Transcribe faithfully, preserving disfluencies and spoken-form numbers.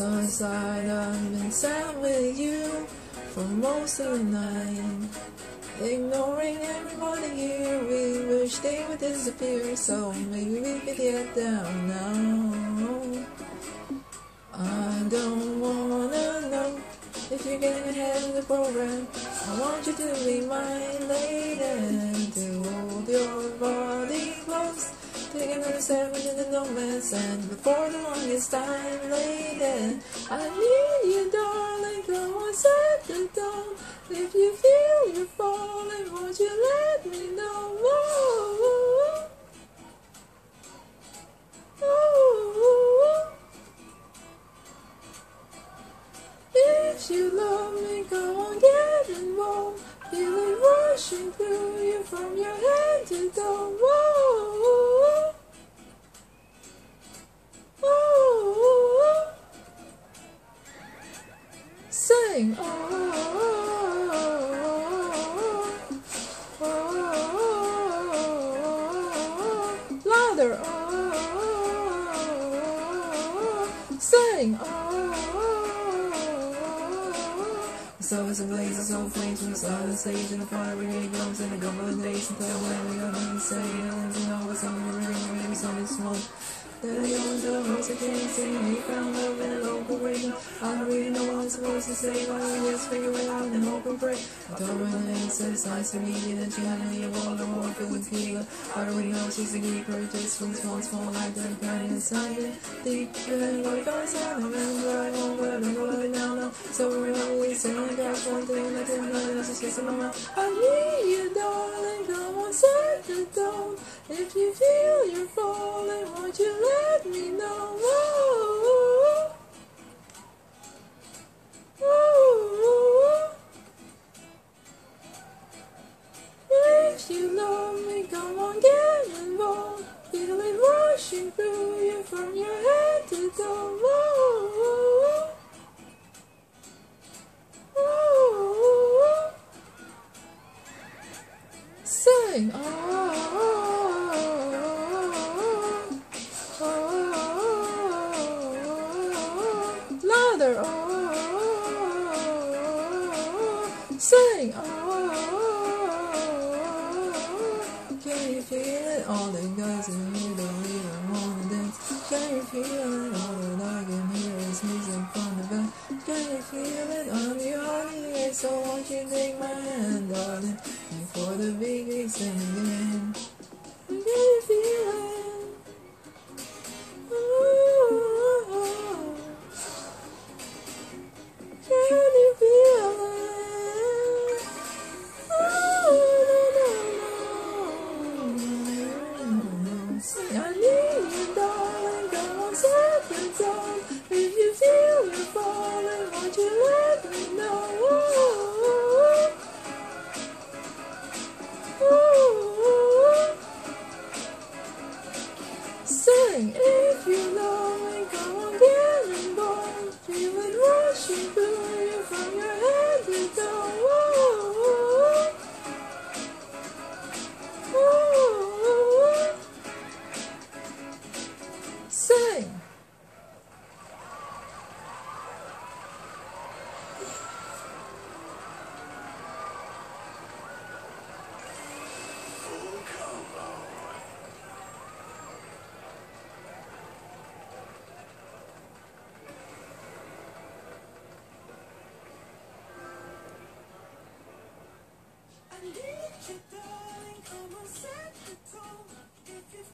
Suicide, I've been sat with you for most of the night, ignoring everybody here. We wish they would disappear, so maybe we could get down now. I don't wanna know if you're getting ahead of the program. I want you to be my lady and to hold your body close. Take another step into the darkness, and before the longest time, lady, I need you, darling. Come on, set the tone. If you feel you're falling, won't you let me know? Whoa, whoa. If you love me, come on, get involved. Feel it rushing through you from your head to toe. Whoa, whoa. Sing, oh, oh, oh, oh, louder, oh, sing, oh. So it's a blaze of soul flames from the side of the stage, and the fire brigade comes in a couple of days until when we got nothing to say. Aliens and all of us on the ring, maybe something smoke. Then they go into a house again, saying he found love in a local radio. I don't really know what I'm supposed to say, but I just figure it out and hope and pray. I told her the name, said it's nice to meet you, that she had me a world of war feeling feeling. I don't really know she's a geek, or just swings small, small, like that kind of inside it. Deep, and what if I sound, I remember I won't, but I don't know it now, no. So we're always saying, gosh, one thing, like that, nothing else is kissing my mouth. I need you, darling, come on, set the tone. If you feel you're falling, won't you let me know? Whoa, whoa. If you love me, come on, get involved. Feel it rushing through you from your head to toe. Whoa, whoa. Sing, oh. Louder, oh, sing, oh, can you feel it? All the guys in here don't even wanna dance. Can you feel it? All that I can hear is music from the back. Can you feel it? I'm your ear, so won't you take my hand, darling, before the big weeks begin? Can you feel it? Can you feel it? Oh, no, no, no. Say, I need you, darling. Come on, set the tone. If you feel you're falling, won't you let me know? Oh, oh, oh. Sing, if you love me, come on, get involved. Feel it rushing through you from your head to toe. Whoa, whoa. Sing. I need you, darling, come on, set the tone.